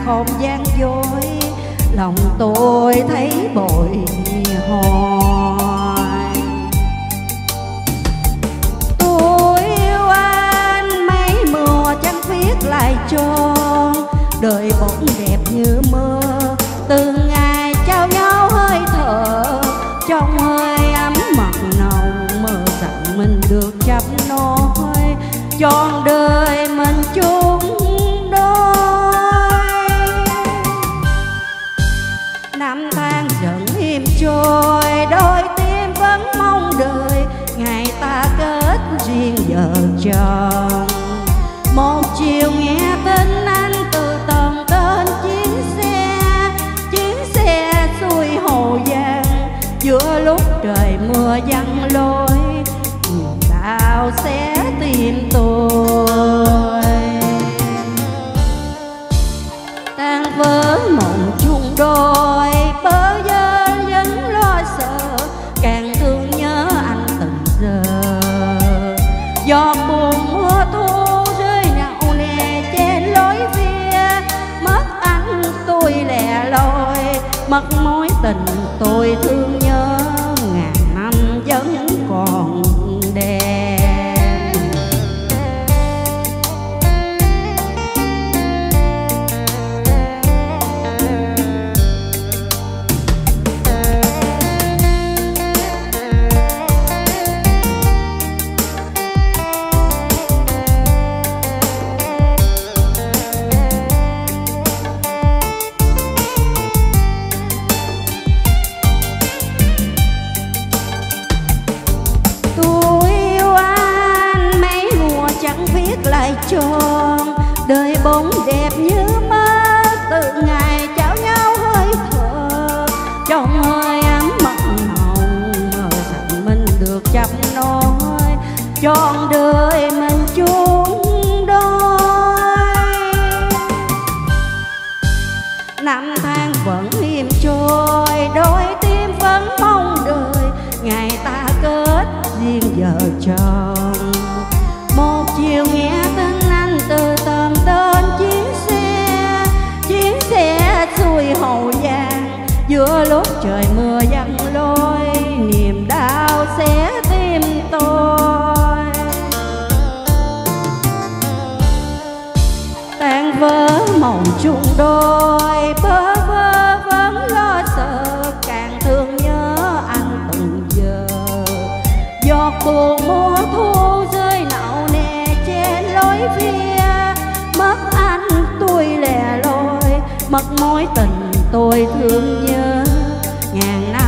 còn gian dối, lòng tôi thấy bồi hồi. Tôi yêu anh mấy mùa chẳng viết lại cho đời bỗng đẹp như mơ, từ ngày trao nhau hơi thở trong hơi ấm mặn nồng, mơ rằng mình được chấp nối trọn đời mình chung đôi. Năm tháng dần im trôi, đôi tim vẫn mong đợi ngày ta kết duyên vợ chồng. Một chiều nghe tin anh từ tầng tên chuyến xe xuôi Hồ Giang, giữa lúc trời mưa giăng lối niềm đau xé tim tôi. Tan vỡ mộng chung đôi, bơ vơ vẫn lo sợ, càng thương nhớ anh từng giờ. Giọt buồn mưa thu rơi nhạo nè trên lối phía, mất anh tôi lẻ loi, mất mối tình tôi thương nhớ ngàn năm vẫn còn đẹp. Lại tròn đời bóng đẹp như mơ, từ ngày trao nhau hơi thở trong hơi ấm mặn nồng, mơ rằng mình được chấp nối trọn đời mình chung đôi. Năm tháng vẫn im trôi, đôi tim vẫn mong đợi ngày ta kết duyên vợ chồng. Một chiều nghe tin anh từ tầng tên chuyến xe xuôi Hồ Giang, giữa lúc trời mưa giăng lối niềm đau xé tim tôi. Tan vỡ mộng chung đôi, bơ vơ vẫn lo sợ, càng thương nhớ anh từng giờ. Giọt buồn mùa thu rơi nặng nề trên lối phía, mất anh tôi lẻ loi, mất mối tình tôi thương nhớ ngàn năm